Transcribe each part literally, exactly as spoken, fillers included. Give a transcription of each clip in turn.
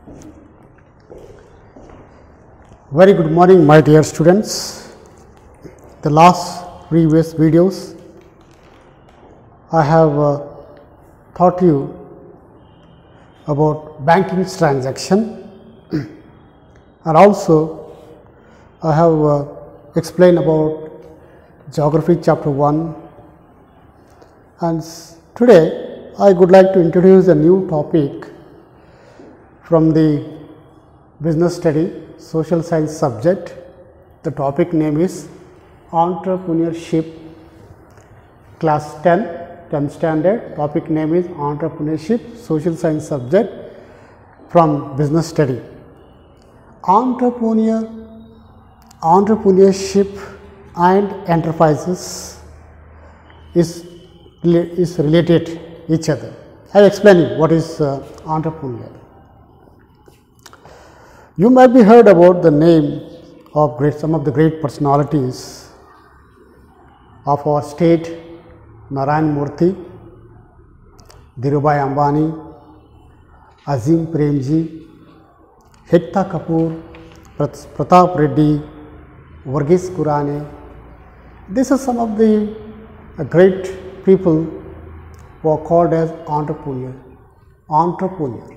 Very good morning, my dear students. The last previous videos I have uh, taught you about banking transaction and also I have uh, explained about geography chapter one, and today I would like to introduce a new topic from the business study social science subject. The topic name is entrepreneurship, class ten, tenth standard. Topic name is entrepreneurship, social science subject from business study. Entrepreneur, entrepreneurship and enterprises is, is related each other. I will explain you what is uh, entrepreneur. You might be heard about the name of great, some of the great personalities of our state: Narayan Murthy, Dhirubhai Ambani, Azim Premji, Ekta Kapoor, Pratap Reddy, Varghese Kurane. These are some of the uh, great people who are called as entrepreneur. Entrepreneur.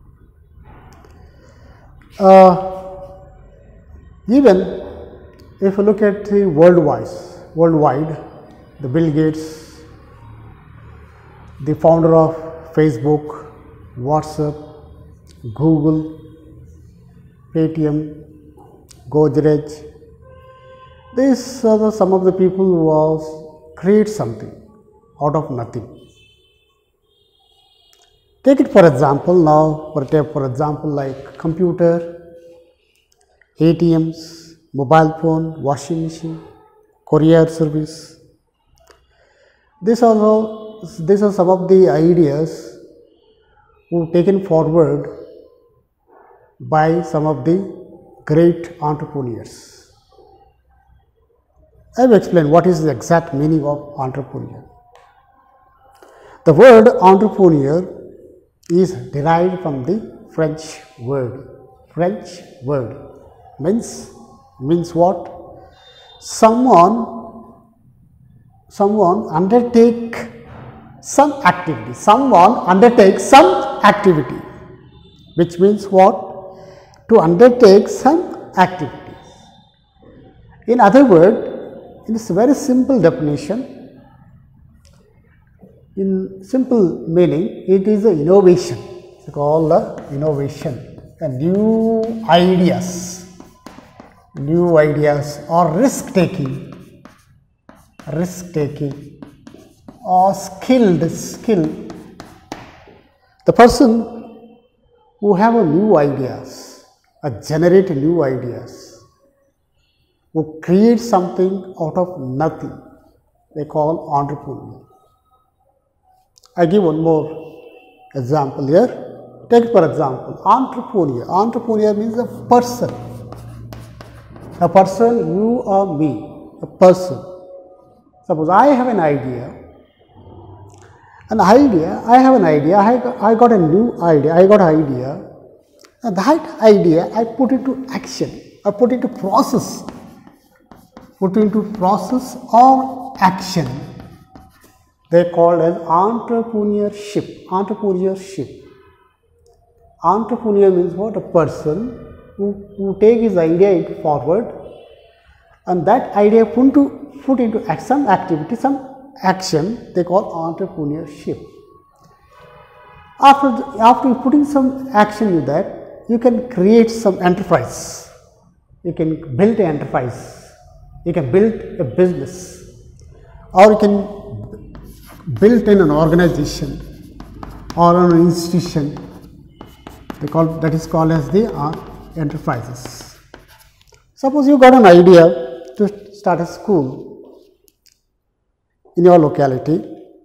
Uh, even if you look at the worldwide, worldwide, the Bill Gates, the founder of Facebook, WhatsApp, Google, Paytm, Godrej, these are the, some of the people who have create something out of nothing. Take it for example now, for, for example like computer, A T Ms, mobile phone, washing machine, courier service. These are, all, these are some of the ideas who taken forward by some of the great entrepreneurs. I will explain what is the exact meaning of entrepreneur. The word entrepreneur is derived from the French word. French word means means what? Someone someone undertake some activity. Someone undertakes some activity, which means what? To undertake some activities. In other words, in this very simple definition, in simple meaning, it is an innovation. It's called a innovation, and new ideas, new ideas or risk taking, risk taking or skilled skill. The person who have a new ideas, uh, generate new ideas, who create something out of nothing, they call entrepreneur. I give one more example here. Take for example, entrepreneur. Entrepreneur means a person. A person, you or me, a person. Suppose I have an idea. An idea, I have an idea, I got, I got a new idea, I got an idea. And that idea I put into action, I put into process. Put into process or action. They are called as entrepreneurship. Entrepreneurship. Entrepreneur means what? A person who, who take his idea forward, and that idea put into, put into some activity, some action, they call entrepreneurship. After, the, after putting some action with that, you can create some enterprise. You can build an enterprise. You can build a business, or you can build in an organization or an institution. They call, that is called as the uh, enterprises. Suppose you got an idea to start a school in your locality.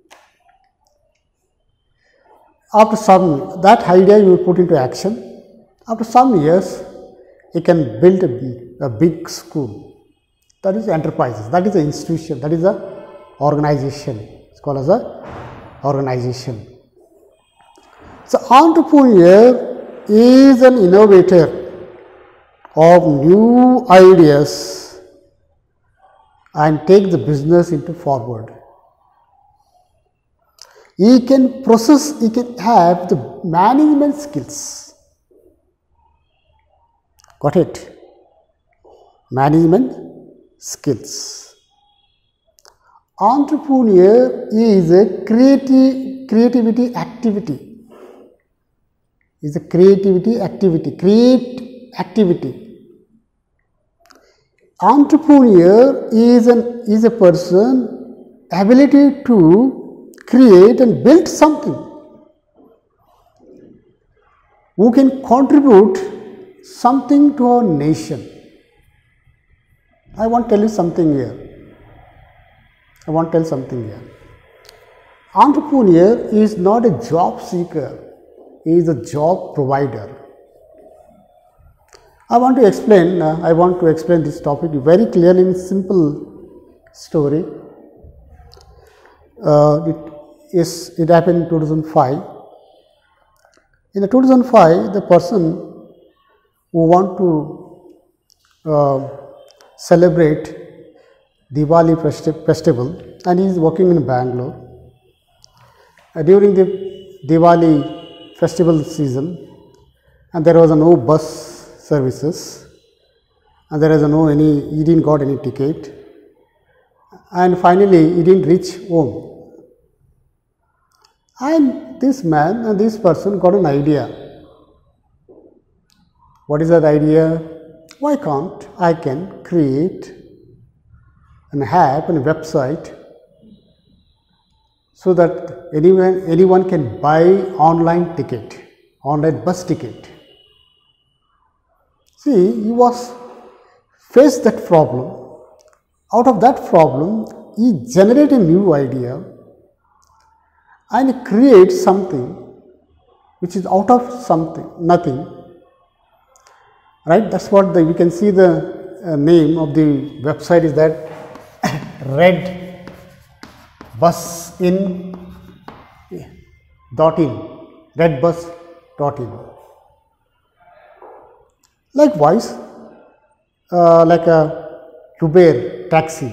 After some, that idea you will put into action. After some years, you can build a, a big school. That is enterprises, that is an institution, that is a organization. It's called as a organization. So entrepreneur is an innovator of new ideas and take the business into forward. He can process, he can have the management skills. Got it? Management skills. Entrepreneur is a creative, creativity activity. Is a creativity activity. Create activity. Entrepreneur is an is a person ability to create and build something, who can contribute something to our nation. I want to tell you something here. I want to tell something here. Entrepreneur is not a job seeker, he is a job provider. I want to explain, uh, I want to explain this topic very clearly in simple story. Uh, it is, it happened in two thousand five. In the two thousand five, the person who want to uh, celebrate Diwali festi festival, and he is working in Bangalore. Uh, during the Diwali festival season, and there was a no bus services, and there is a no any, he didn't got any ticket, and finally he didn't reach home. And this man and this person got an idea. What is that idea? Why can't I can create an app and a website so that anyone anyone can buy online ticket, online bus ticket. See, he was faced that problem. Out of that problem, he generated a new idea and create something which is out of something, nothing. Right? That's what the, we can see the uh, name of the website is that Red Bus in dot in, redbus dot in. Likewise, uh, like a Uber taxi,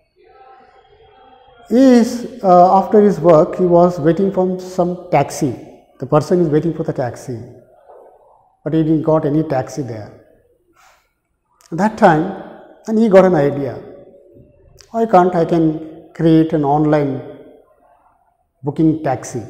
he is uh, after his work he was waiting for some taxi. The person is waiting for the taxi, but he didn't got any taxi there. At that time, and he got an idea. Why can't I can create an online booking taxi?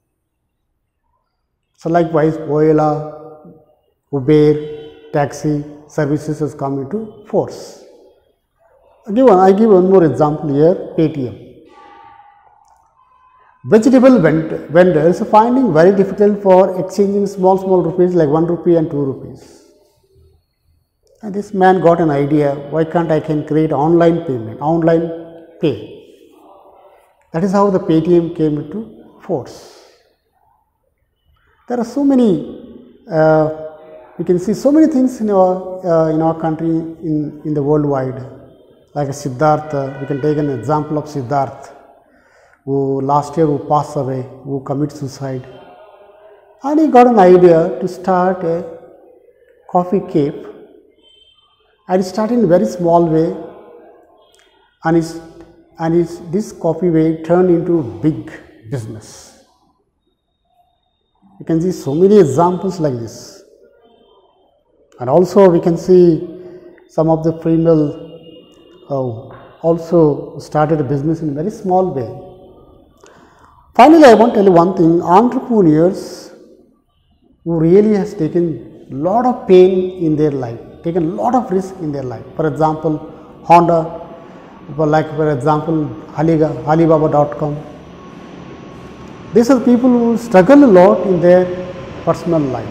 So likewise, Ola, Uber, taxi services has come into force. I give one, I give one more example here, Paytm. Vegetable vend vendors are finding very difficult for exchanging small small rupees like one rupee and two rupees. And this man got an idea, why can't I can create online payment, online pay. That is how the Paytm came into force. There are so many, uh, we can see so many things in our, uh, in our country, in, in the worldwide. Like a Siddhartha, we can take an example of Siddhartha, who last year who passed away, who committed suicide. And he got an idea to start a coffee cafe. And he started in a very small way, and, his, and his, this coffee way turned into a big business. You can see so many examples like this. And also we can see some of the female uh, also started a business in a very small way. Finally, I want to tell you one thing, entrepreneurs who really has taken a lot of pain in their life, taken a lot of risk in their life. For example, Honda, like for example, Alibaba dot com. These are people who struggle a lot in their personal life.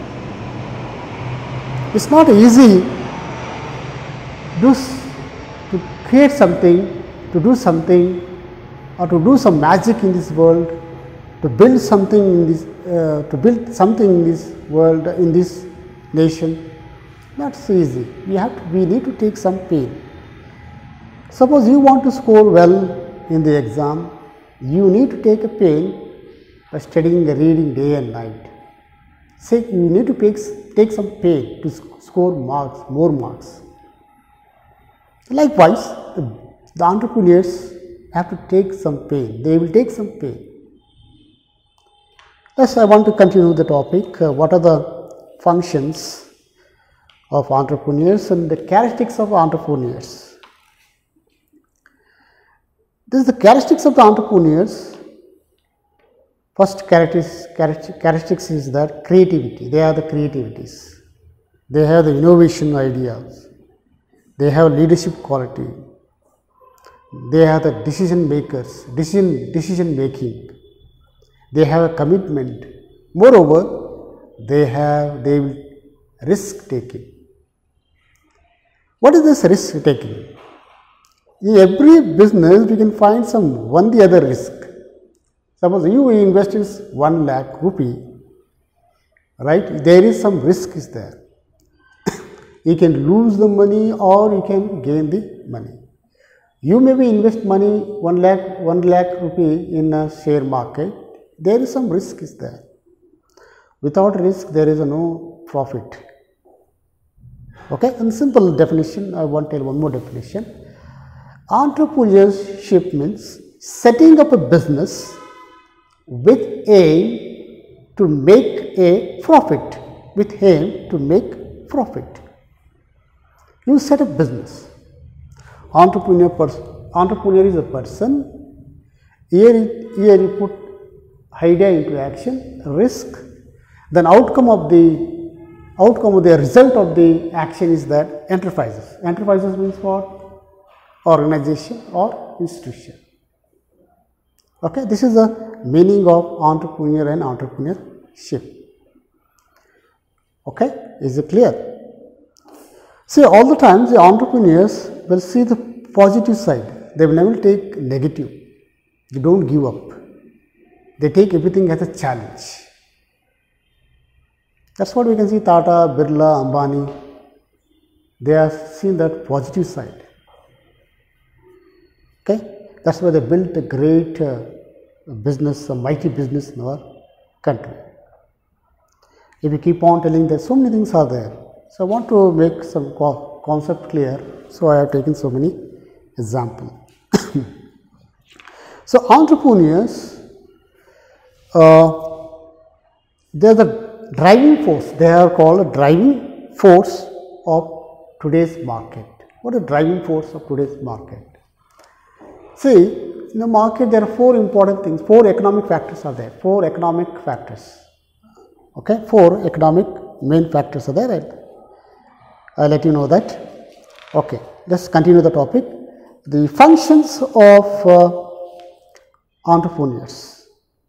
It's not easy to, to create something, to do something, or to do some magic in this world, to build something in this, uh, to build something in this world, in this nation. Not so easy. We have to, we need to take some pain. Suppose you want to score well in the exam, you need to take a pain by studying and reading day and night. say you need to take, take some pain to score marks, more marks. Likewise, the, the entrepreneurs have to take some pain, they will take some pain. Yes, I want to continue the topic. Uh, what are the functions of entrepreneurs and the characteristics of entrepreneurs? This is the characteristics of the entrepreneurs. First characteristics is that creativity. They are the creativities. They have the innovation ideas. They have leadership quality. They have the decision makers, decision, decision making. They have a commitment. Moreover, they have, they will risk taking. What is this risk taking? In every business, we can find some one the other risk. Suppose you invest in one lakh rupee, right? There is some risk is there. You can lose the money or you can gain the money. You maybe invest money one lakh, one lakh rupee in a share market. There is some risk is there. Without risk, there is a no profit. Okay, in simple definition, I want to tell one more definition. Entrepreneurship means setting up a business with aim to make a profit, with aim to make profit. You set up business. Entrepreneur, person, entrepreneur is a person, here, here you put idea into action, risk, then outcome of the outcome of the result of the action is that enterprises. Enterprises means what? Organization or institution. Okay, this is the meaning of entrepreneur and entrepreneurship. Okay, is it clear? See, all the time the entrepreneurs will see the positive side. They will never take negative. They don't give up. They take everything as a challenge. That's what we can see Tata, Birla, Ambani. They are seeing that positive side. Okay, that's why they built a great uh, business, a mighty business in our country. If you keep on telling that so many things are there, so I want to make some co concept clear. So I have taken so many examples. So entrepreneurs, uh, they are the driving force. They are called a driving force of today's market. What is the driving force of today's market? See, in the market there are four important things, four economic factors are there, four economic factors, okay, four economic main factors are there, right? I'll let you know that. Okay, let's continue the topic. The functions of uh, entrepreneurs.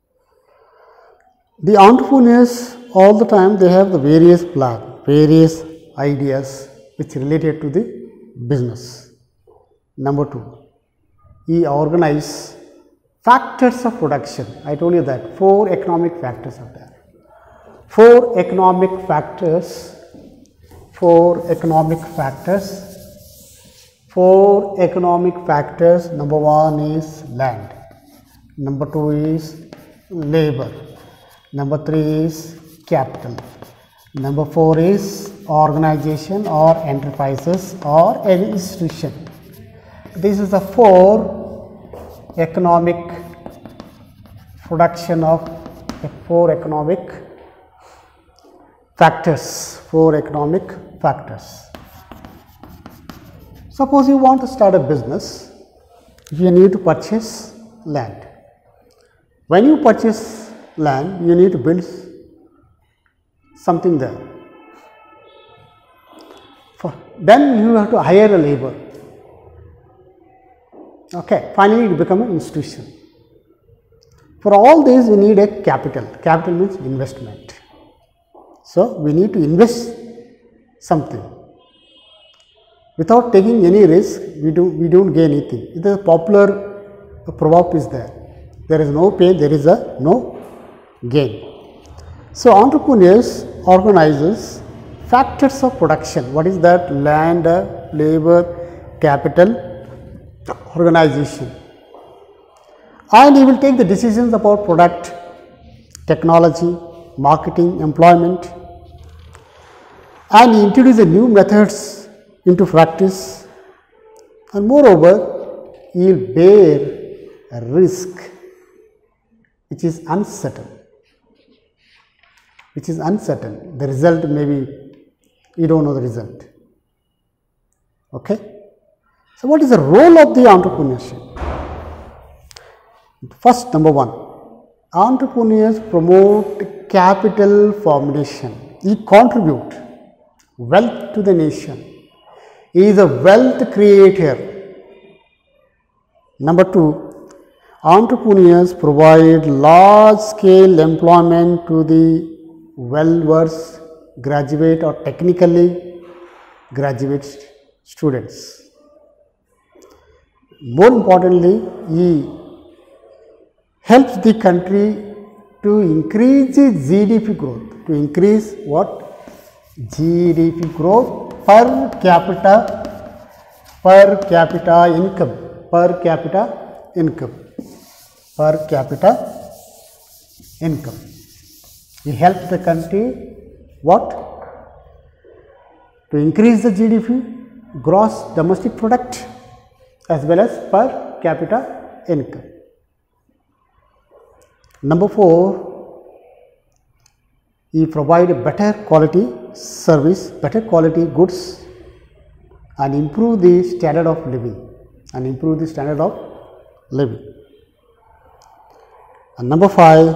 The entrepreneurs all the time they have the various plan, various ideas which related to the business. Number two. He organize factors of production. I told you that four economic factors are there. Four economic factors, four economic factors, four economic factors. Number one is land. Number two is labor. Number three is capital. Number four is organization or enterprises or any institution. This is the four economic production of four economic factors, four economic factors. Suppose you want to start a business, you need to purchase land. When you purchase land, you need to build something there. For, then you have to hire a labor. Okay, finally it become an institution. For all this we need a capital. Capital means investment. So we need to invest something. Without taking any risk, we do we don't gain anything. It is a popular proverb is there. There is no pain, there is a no gain. So entrepreneurs organizes factors of production. What is that? Land, labor, capital, organization, and he will take the decisions about product, technology, marketing, employment, and introduce a new methods into practice, and moreover, he will bear a risk which is uncertain, which is uncertain. The result maybe you don't know the result. Okay. So, what is the role of the entrepreneurship? First, number one, entrepreneurs promote capital formation. He contribute wealth to the nation. He is a wealth creator. Number two, entrepreneurs provide large scale employment to the well versed graduate or technically graduate students. More importantly, he helps the country to increase its G D P growth, to increase what? G D P growth per capita, per capita income, per capita income, per capita income. He helps the country what? To increase the G D P, gross domestic product, as well as per capita income. Number four, he provide a better quality service, better quality goods, and improve the standard of living, and improve the standard of living. And number five,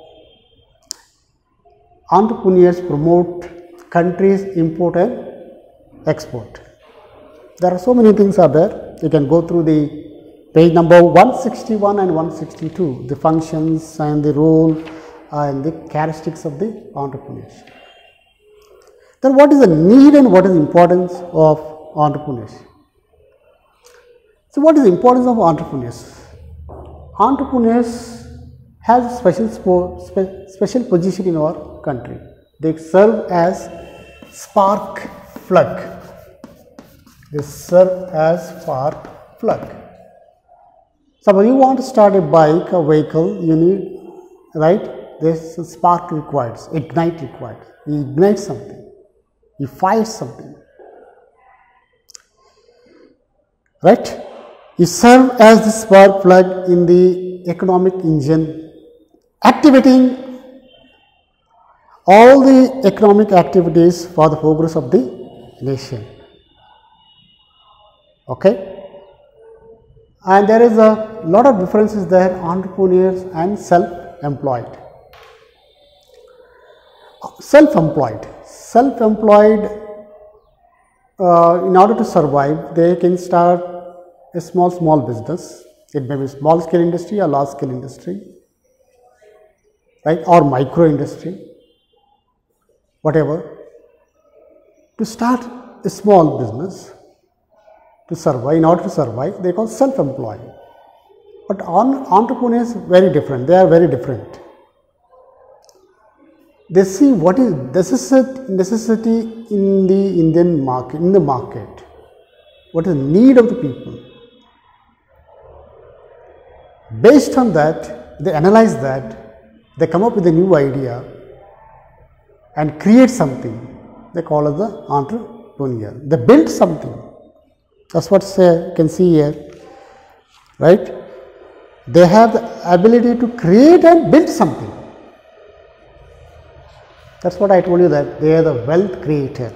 entrepreneurs promote country's import and export. There are so many things are there. You can go through the page number one sixty-one and one sixty-two, the functions and the role and the characteristics of the entrepreneurship. Then what is the need and what is the importance of entrepreneurship? So what is the importance of entrepreneurs? Entrepreneurs have a special, spe, special position in our country. They serve as spark plug. They serve as spark plug. Suppose you want to start a bike, a vehicle, you need, right, there's a spark required, ignite required. You ignite something, you fire something, right? You serve as the spark plug in the economic engine, activating all the economic activities for the progress of the nation. Okay? And there is a lot of differences there, entrepreneurs and self-employed. Self-employed, self-employed, uh, in order to survive, they can start a small, small business. It may be small scale industry or large scale industry, right, or micro industry, whatever. To start a small business, to survive, in order to survive, they call self-employed. But on entrepreneurs very different, they are very different. They see what is necessity in the Indian market, in the market, what is the need of the people. Based on that, they analyze that, they come up with a new idea and create something. They call it the entrepreneur. They build something. That's what say, you can see here, right? They have the ability to create and build something. That's what I told you, that they are the wealth creator.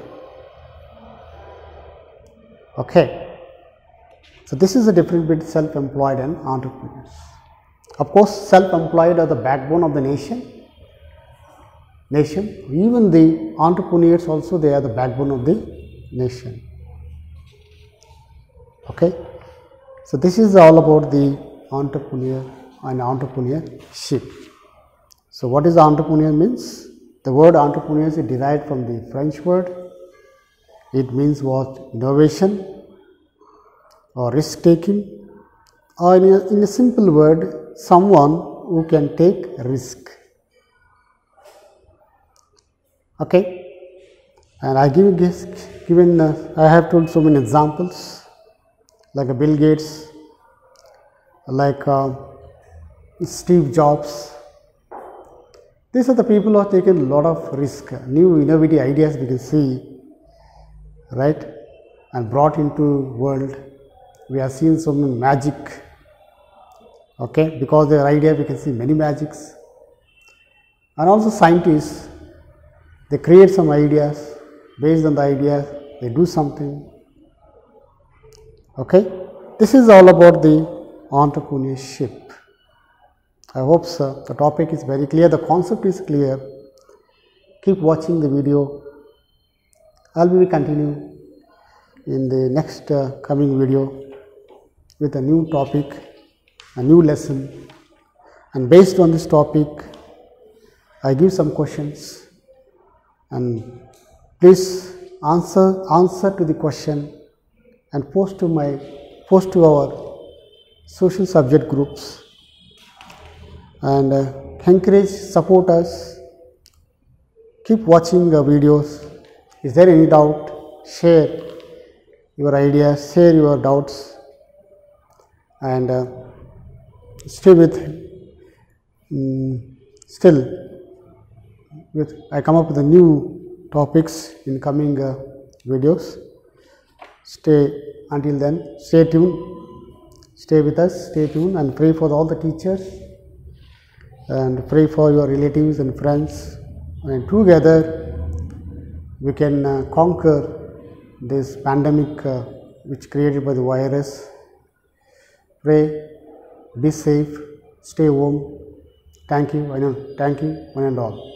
Okay. So this is the difference between self-employed and entrepreneurs. Of course, self-employed are the backbone of the nation. Nation. Even the entrepreneurs also, they are the backbone of the nation. Okay. So this is all about the entrepreneur and entrepreneurship. So what is entrepreneur means? The word entrepreneur is derived from the French word. It means what? Innovation or risk taking, or in a, in a simple word, someone who can take risk. Okay. And I give this given uh, I have told so many examples, like a Bill Gates, like uh, Steve Jobs, These are the people who have taken a lot of risk, new innovative ideas we can see, right, and brought into world. We have seen so many magic, okay, because their idea we can see many magics. And also scientists, they create some ideas, based on the ideas, they do something, okay. This is all about the entrepreneurship. I hope so. The topic is very clear, the concept is clear. Keep watching the video. I will be continue in the next uh, coming video with a new topic, a new lesson, and based on this topic I give some questions, and please answer answer to the question and post to my post to our social subject groups, and uh, encourage, support us. Keep watching the videos. Is there any doubt? Share your ideas, share your doubts, and uh, stay with um, still with I come up with the new topics in coming uh, videos. Stay until then, stay tuned, stay with us, stay tuned, and pray for all the teachers, and pray for your relatives and friends, and together we can uh, conquer this pandemic uh, which created by the virus. Pray, be safe, stay home. Thank you, I know, thank you, one and all.